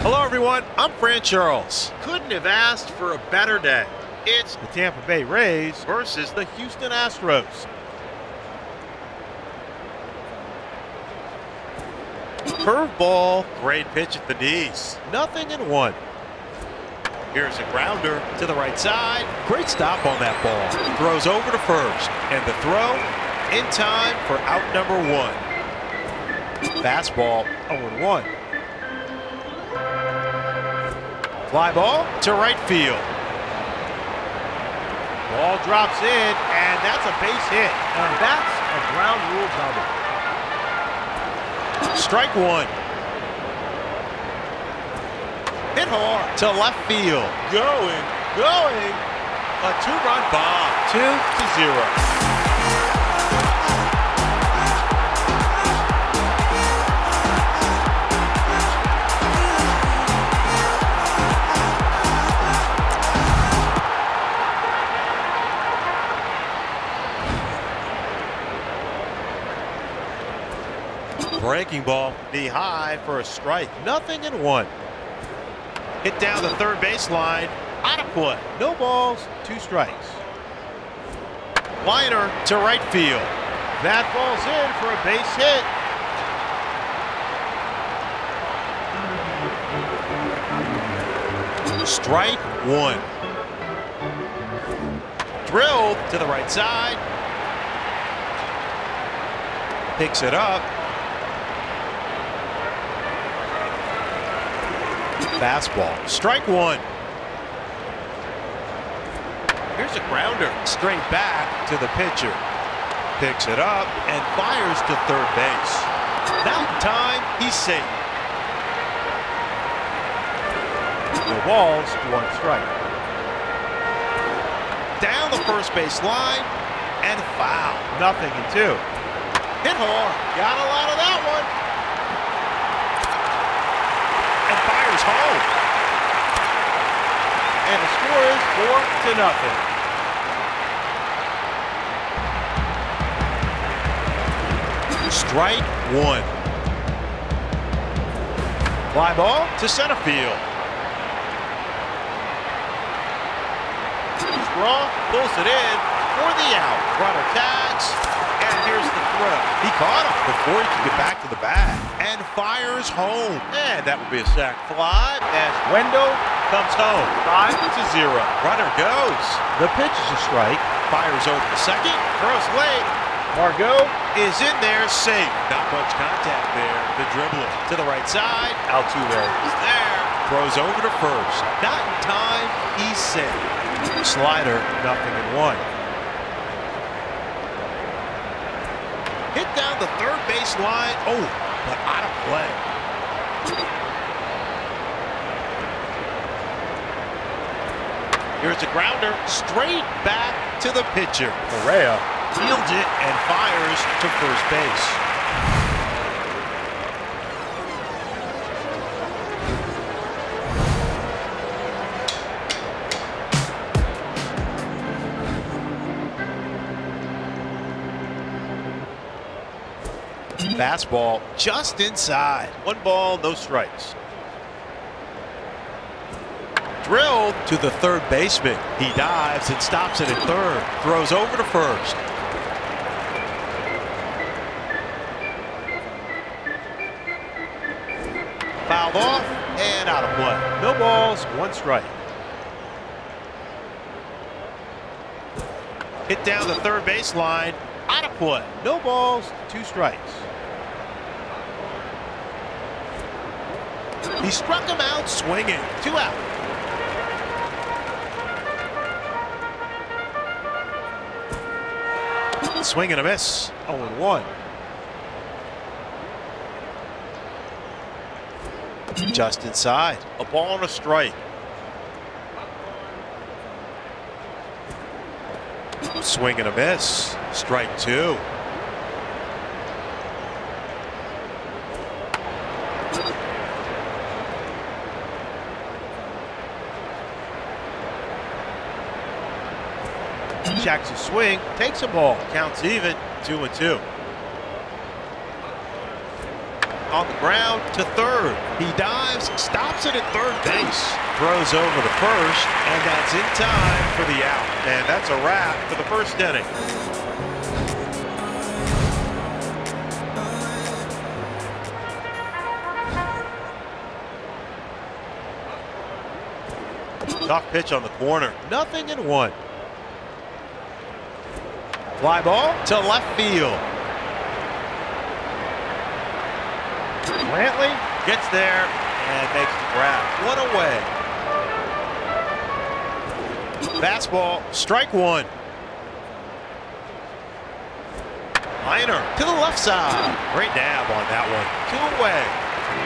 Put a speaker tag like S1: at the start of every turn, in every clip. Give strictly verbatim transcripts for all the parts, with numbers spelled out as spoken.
S1: Hello everyone, I'm Fran Charles. Couldn't have asked for a better day. It's the Tampa Bay Rays versus the Houston Astros. Curveball, great pitch at the knees. Nothing in one. Here's a grounder to the right side. Great stop on that ball. Throws over to first. And the throw in time for out number one. Fastball, oh one. Fly ball to right field. Ball drops in, and that's a base hit. And that's a ground rule double. Strike one. Hit hard to left field. Going, going. A two-run bomb. Two to zero. Breaking ball, knee high for a strike. Nothing in one. Hit down the third baseline. Out of play. No balls, two strikes. Liner to right field. That falls in for a base hit. Strike one. Drilled to the right side. Picks it up. Fastball. Strike one. Here's a grounder. Straight back to the pitcher. Picks it up and fires to third base. Now in time, he's safe. No balls, one strike. Down the first base line and foul. Nothing in two. Hit hard. Got a lot of that one. Home. And the score is four to nothing. Strike one. Fly ball to center field. Straw pulls it in for the out. Runner tags, and here's the throw. He caught him before he could get back to the bag. And fires home. And that would be a sac fly as Wendell comes home. Five to zero. Runner goes. The pitch is a strike. Fires over the second. Throws late. Margot is in there safe. Not much contact there. The dribbler to the right side. Altuve is there. Throws over to first. Not in time. He's safe. Slider, nothing in one. Hit down the third base line. Oh, but out of play. Here's a grounder straight back to the pitcher. Correa fields it and fires to first base. Fastball just inside. One ball, no strikes. Drilled to the third baseman. He dives and stops it at third. Throws over to first. Fouled off and out of play. No balls, one strike. Hit down the third baseline. Out of play. No balls, two strikes. He struck him out swinging. Two out. Swing and a miss. oh one. Just inside. A ball and a strike. Swing and a miss. Strike two. Checks a swing, takes a ball, counts even, two and two. on the ground to third. He dives, stops it at third base, throws over to first, and that's in time for the out. And that's a wrap for the first inning. Tough pitch on the corner. Nothing in one. Fly ball to left field. Brantley gets there and makes the grab. One away. Fastball, strike one. Liner to the left side. Great nab on that one. Two away.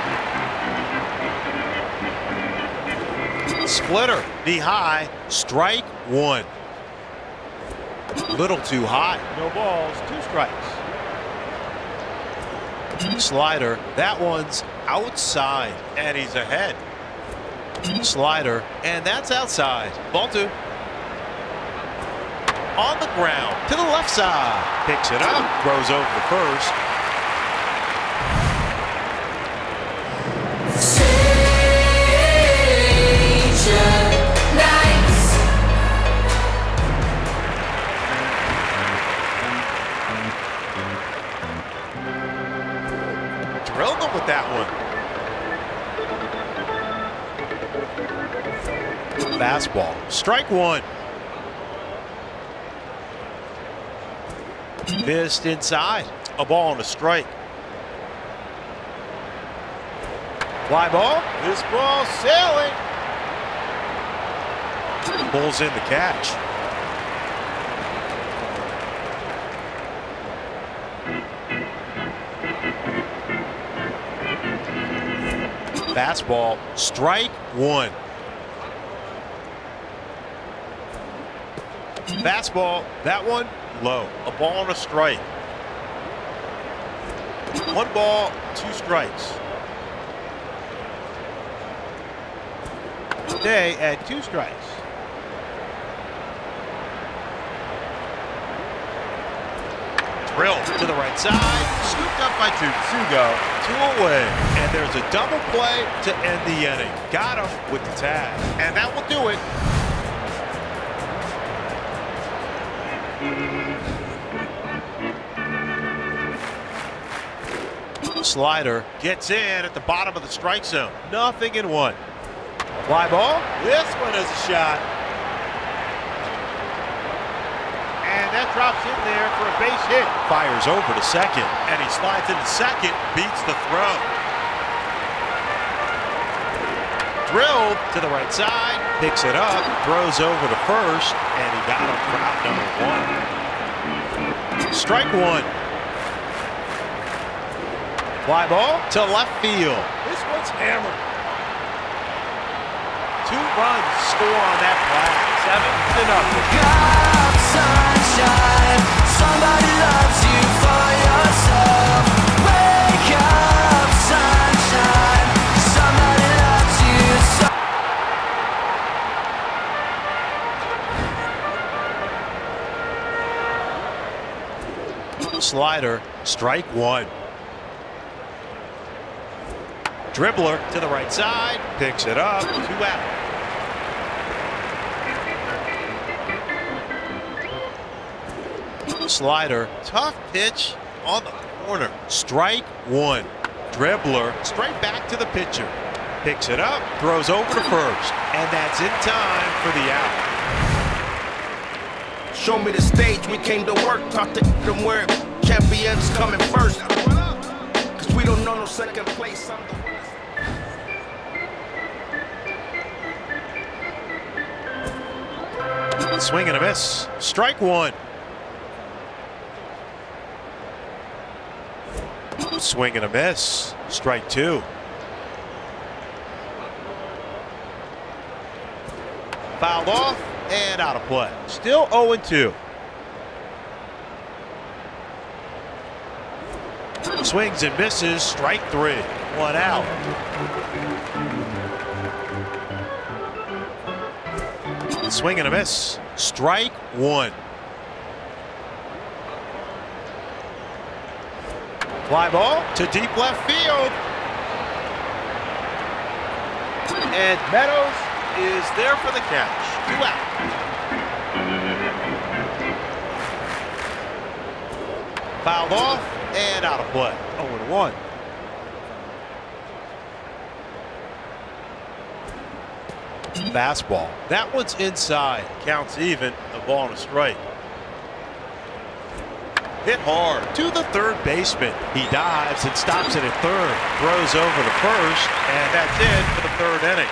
S1: Splitter, knee high, strike one. Little too high. No balls, two strikes. Slider, that one's outside, and he's ahead. Slider, and that's outside. Ball two. On the ground, to the left side. Picks it up, throws over the first. Drilled him with that one. Fastball, strike one. Missed inside. A ball and a strike. Fly ball. This ball sailing. Pulls in the catch. Fastball, strike one. Fastball, that one low. A ball and a strike. One ball, two strikes. Day at two strikes. Drilled to the right side, scooped up by Tsutsugo, two away, and there's a double play to end the inning. Got him with the tag, and that will do it. Slider gets in at the bottom of the strike zone. Nothing in one. Fly ball. This one is a shot. And that drops in there for a base hit. Fires over to second, and he slides into second, beats the throw. Drilled to the right side, picks it up, throws over to first, and he got him for out number one. Strike one. Fly ball to left field. This one's hammered. Two runs score on that flag. Seven to nothing.
S2: God, sunshine, somebody loves you for yourself. Wake up, sunshine, somebody loves you so.
S1: Slider, strike one. Dribbler to the right side, picks it up, two out. Slider, tough pitch on the corner. Strike one. Dribbler, straight back to the pitcher. Picks it up, throws over to first, and that's in time for the out.
S3: Show me the stage, we came to work, talk to them where champions coming first. Cause we don't know no second place.
S1: Swing and a miss. Strike one. Swing and a miss. Strike two. Fouled off and out of play. Still oh and two. Swings and misses. Strike three. One out. Swing and a miss. Strike one. Fly ball to deep left field. And Meadows is there for the catch. Two out. Fouled off and out of play. oh and one. Fastball. That one's inside. Counts even. The ball on a strike. Hit hard to the third baseman. He dives and stops it at third. Throws over to first, and that's it for the third inning.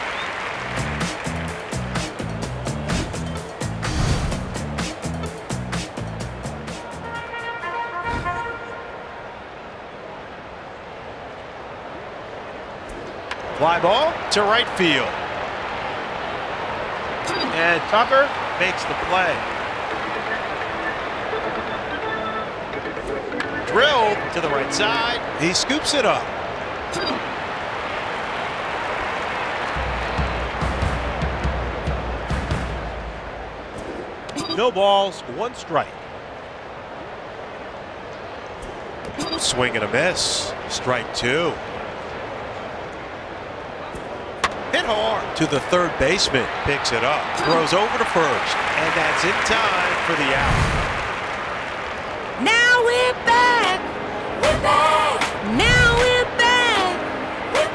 S1: Fly ball to right field. And Tucker makes the play. Drilled to the right side. He scoops it up. No balls, one strike. Swing and a miss. Strike two. Hit hard to the third baseman. Picks it up. Throws over to first. And that's in time for the out.
S4: Now we're back. We're back. Now we're back. We're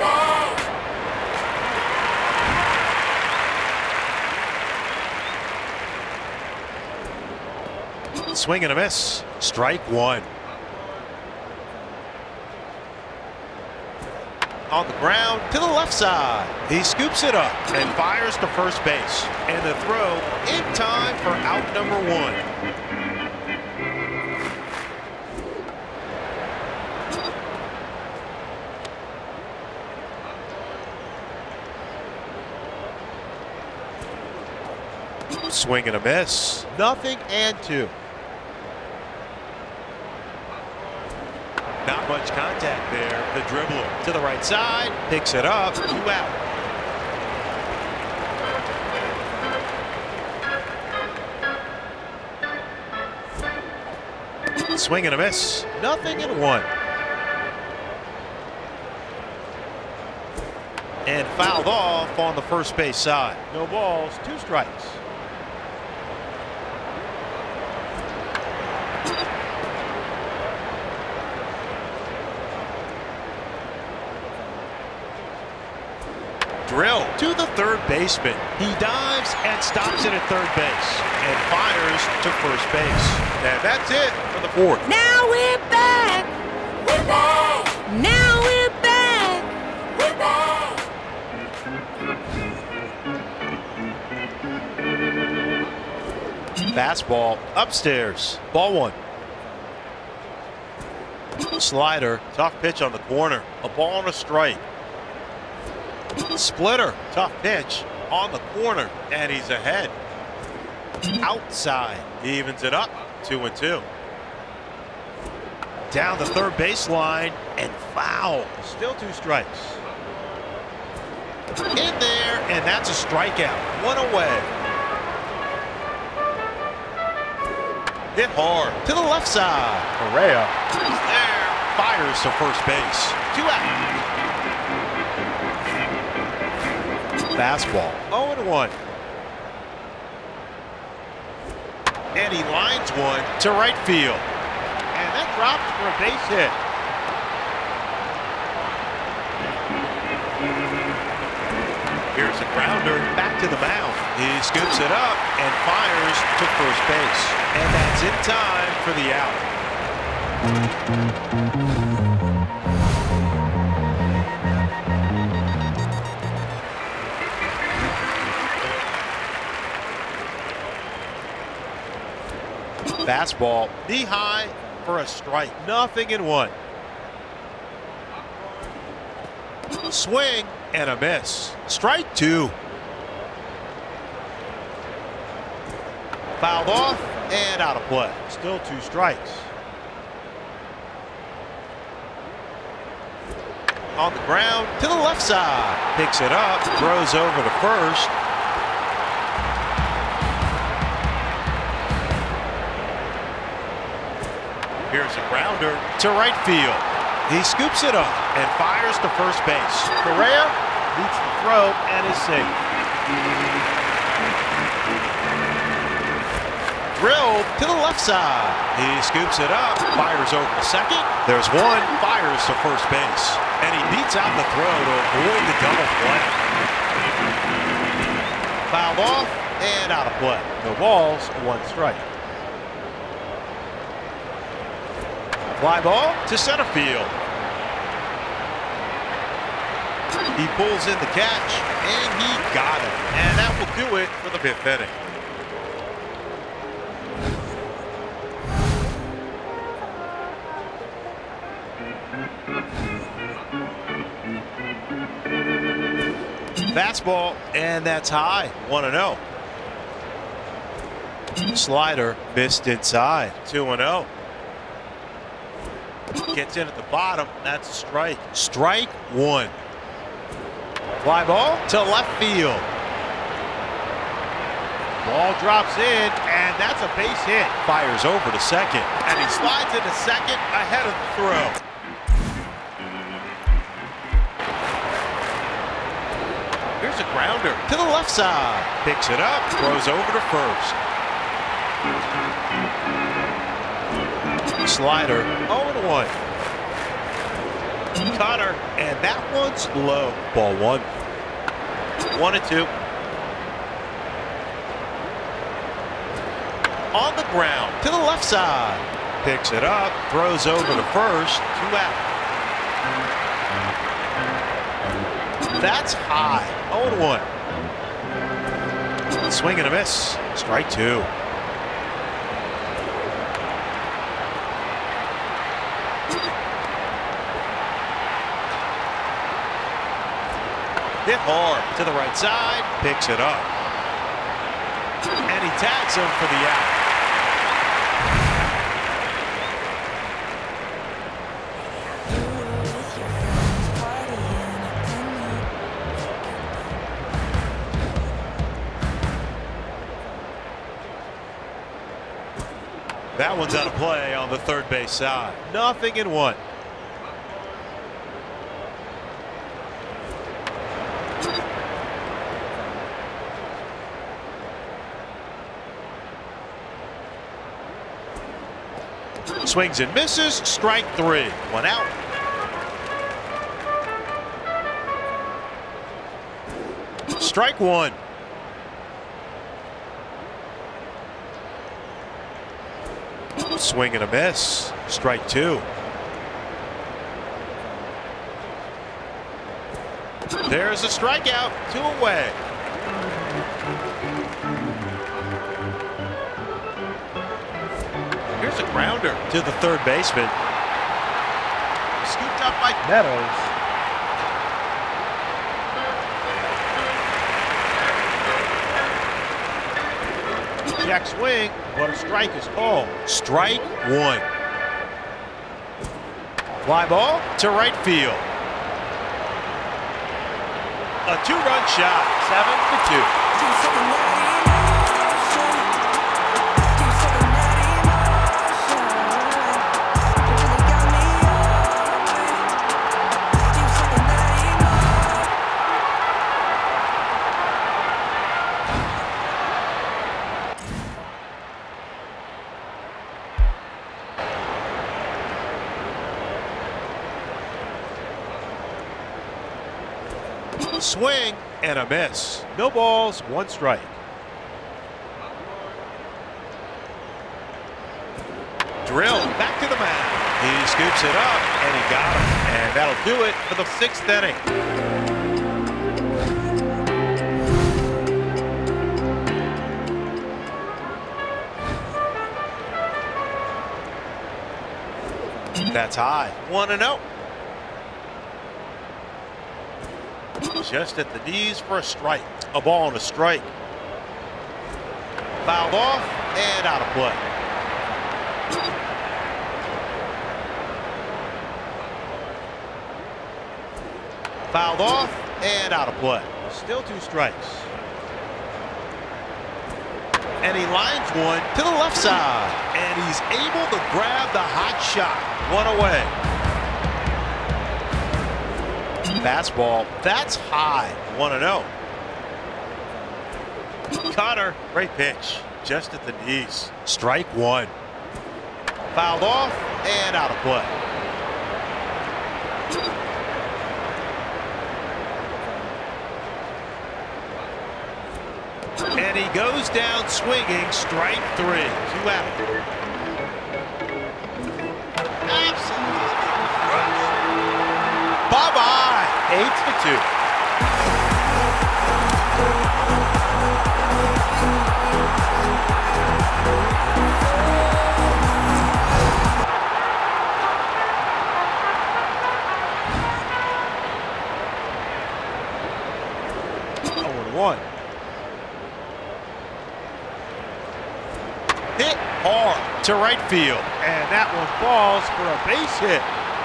S4: back.
S1: Swing and a miss. Strike one. On the ground to the left side. He scoops it up and fires to first base. And the throw in time for out number one. Swing and a miss. Nothing and two. Not much contact there. The dribbler to the right side. Picks it up. Two out. Swing and a miss. Nothing and one. And fouled off on the first base side. No balls, two strikes. Drill to the third baseman. He dives and stops it at third base and fires to first base. And that's it for the fourth.
S4: Now we're back. We're back. Now we're back. We're back.
S1: Fastball upstairs. Ball one. Slider. Tough pitch on the corner. A ball and a strike. Splitter. Tough pitch on the corner. And he's ahead. Outside. He evens it up. Two and two. Down the third baseline and foul. Still two strikes. In there, and that's a strikeout. One away. Hit hard to the left side. Correa is there. Fires to first base. Two out. Fastball. oh and one. And he lines one to right field. And that drops for a base hit. Here's a grounder back to the mound. He scoops it up and fires to first base. And that's in time for the out. Fastball knee high for a strike. Nothing in one. Swing and a miss. Strike two. Fouled off and out of play. Still two strikes. On the ground to the left side. Picks it up. Throws over to first. Here's a grounder to right field. He scoops it up and fires to first base. Correa beats the throw and is safe. Drilled to the left side. He scoops it up, fires over to second. There's one, fires to first base. And he beats out the throw to avoid the double play. Fouled off and out of play. No balls, one strike. Fly ball to center field. He pulls in the catch, and he got it. And that will do it for the fifth inning. Fastball, and that's high. one and oh. Slider missed inside. two and oh. Gets in at the bottom. That's a strike. Strike one. Fly ball to left field. Ball drops in, and that's a base hit. Fires over to second, and he slides into second ahead of the throw. Here's a grounder to the left side. Picks it up, throws over to first. Slider, oh and one. Cutter, and that one's low. Ball one. One and two. On the ground to the left side. Picks it up, throws over to first. Two out. That's high. oh and one. Swing and a miss. Strike two. Hit hard to the right side. Picks it up. And he tags him for the out. That one's out of play on the third base side. Nothing in one. Swings and misses. Strike three. One out. Strike one. Swing and a miss. Strike two. There's a strikeout. Two away. Here's a grounder to the third baseman. Scooped up by Meadows. Jack swing, but a strike is called. Strike one. Fly ball to right field. A two-run shot, seven to two. Swing and a miss. No balls, one strike. Drilled back to the mound. He scoops it up and he got him. And that'll do it for the sixth inning. That's high. one and oh. Just at the knees for a strike. A ball and a strike. Fouled off and out of play. Fouled off and out of play. Still two strikes. And he lines one to the left side. And he's able to grab the hot shot. One away. Fastball, that's high. one and oh. Cutter, great pitch. Just at the knees. Strike one. Fouled off and out of play. And he goes down swinging. Strike three. Two out. Absolutely crushed. Bye-bye. Eight to two. One. Hit hard to right field, and that one falls for a base hit.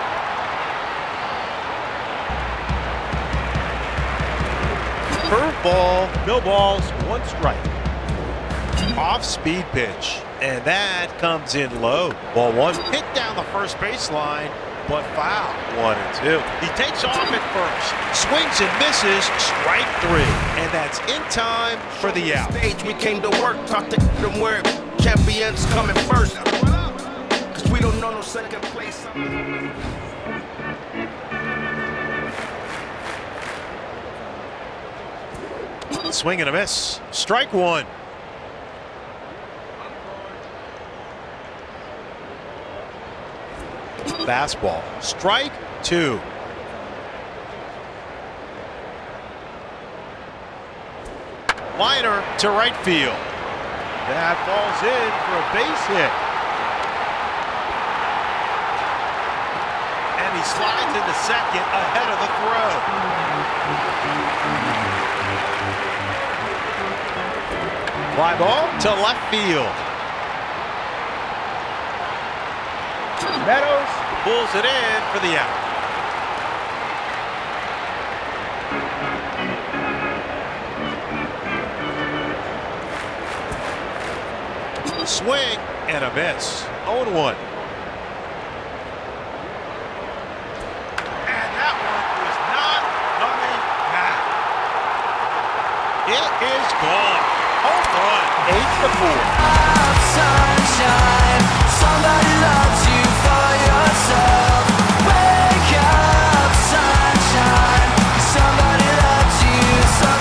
S1: Curveball, no balls, one strike. Off-speed pitch, and that comes in low. Ball one, hit down the first baseline, but foul. One and two. He takes off at first, swings and misses, strike three, and that's in time for the out.
S3: Stage, we came to work, talk to them where champions coming first. Cause we don't know no second place.
S1: Swing and a miss. Strike one. Fastball. Strike two. Liner to right field. That falls in for a base hit. And he slides into second ahead of the throw. Fly ball to left field. Meadows pulls it in for the out. Swing and a miss. oh and one. And that one is not coming back. It is gone. Home run. Eight to four.
S2: Sunshine, somebody loves you for yourself. Wake up, sunshine, somebody loves you. Some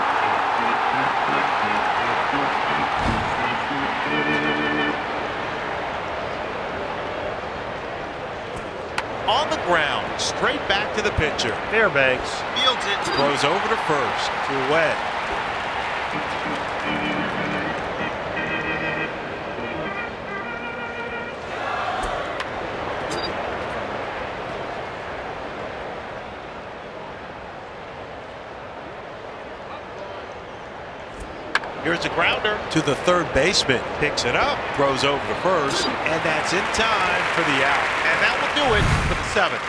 S1: On the ground, straight back to the pitcher. Fairbanks fields it, throws over to first, two away. Here's a grounder to the third baseman. Picks it up, throws over to first, and that's in time for the out. And that will do it for the seventh.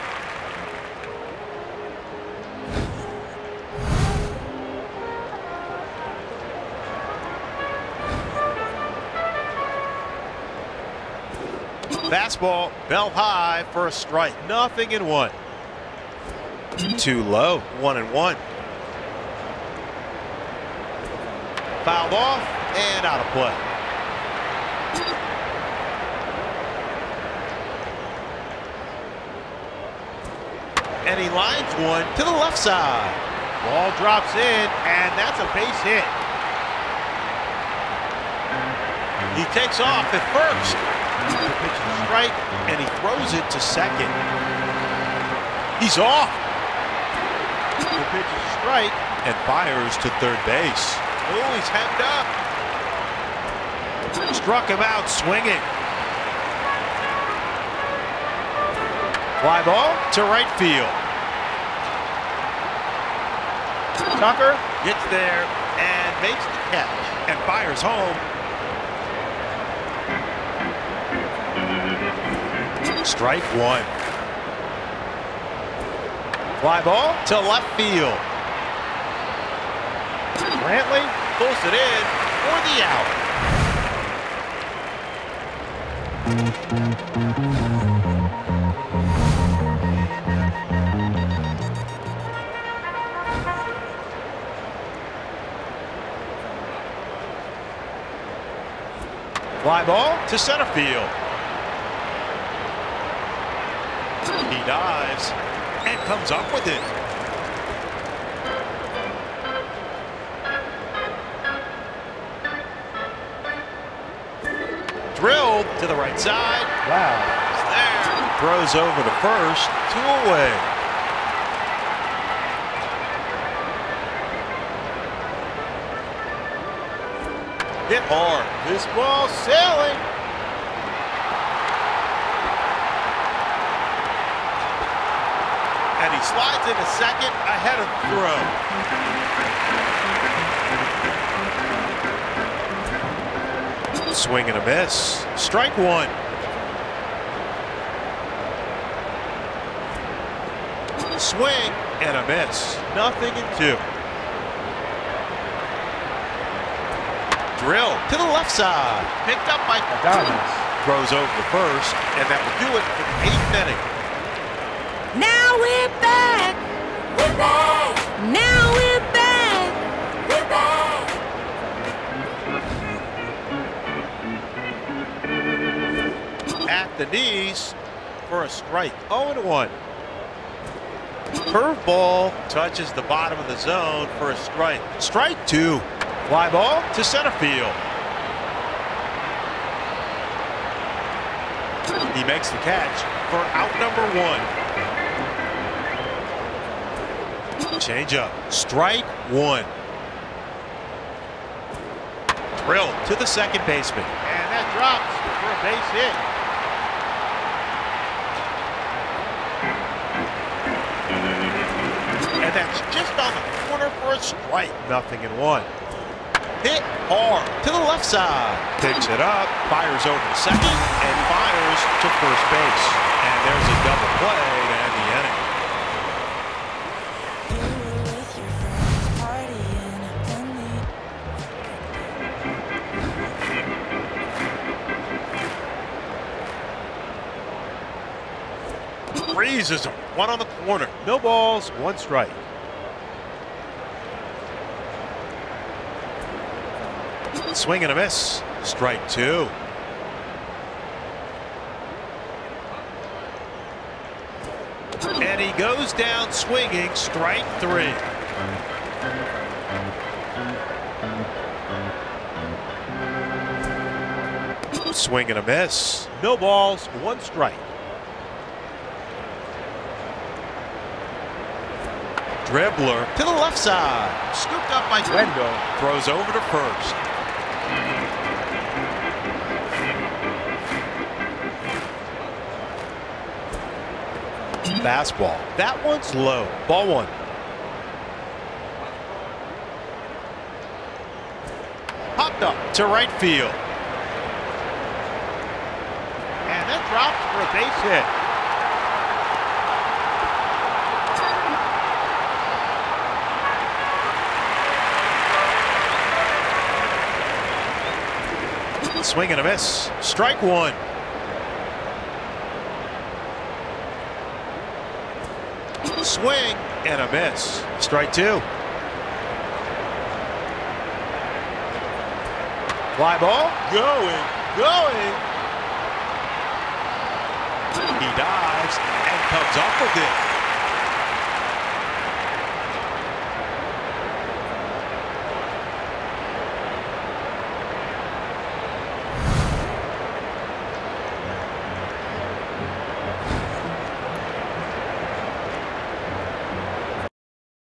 S1: Fastball, bell high for a strike. Nothing in one. Too low, one and one. Fouled off and out of play. And he lines one to the left side. Ball drops in, and that's a base hit. He takes off at first. The pitch is strike, and he throws it to second. He's off. The pitch is strike, and fires to third base. Oh, he's hemmed up. Struck him out swinging. Fly ball to right field. Tucker gets there and makes the catch and fires home. Strike one. Fly ball to left field. Brantley pulls it in for the out. Fly ball to center field. He dives and comes up with it. Drilled to the right side.
S5: Wow.
S1: It's there. Throws over to first. Two away. Hit hard. This ball sailing. And he slides into second ahead of the throw. Swing and a miss. Strike one. Swing and a miss. Nothing in two. Drill to the left side. Picked up by
S5: Adonis.
S1: Throws over to first, and that will do it for the eighth inning.
S4: Now we're back. We're back. Now we're back. We're back.
S1: At the knees for a strike. oh and one. Curveball touches the bottom of the zone for a strike. Strike two. Fly ball to center field. He makes the catch for out number one. Change up. Strike one. Drill to the second baseman. And that drops for a base hit. And that's just on the corner for a strike. Nothing in one. Hit hard to the left side. Picks it up, fires over to second, and fires to first base. And there's a double play to end the inning. Freezes him. One on the corner. No balls, one strike. Swing and a miss. Strike two. And he goes down swinging. Strike three. Swing and a miss. No balls, one strike. Dribbler to the left side. Scooped up by Wendell. Throws over to first. Fastball. That one's low. Ball one. Popped up to right field. And that drops for a base hit. Swing and a miss. Strike one. Swing and a miss. Strike two. Fly ball. Going. Going. He dives and comes up with it.